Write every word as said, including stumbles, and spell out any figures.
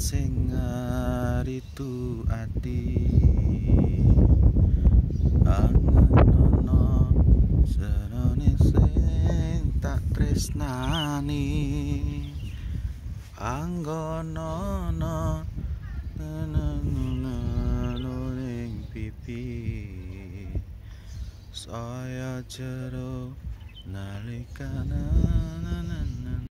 sing ngaritu ati angen serone sing tak tresnani anggono ning pipi saya jero nalika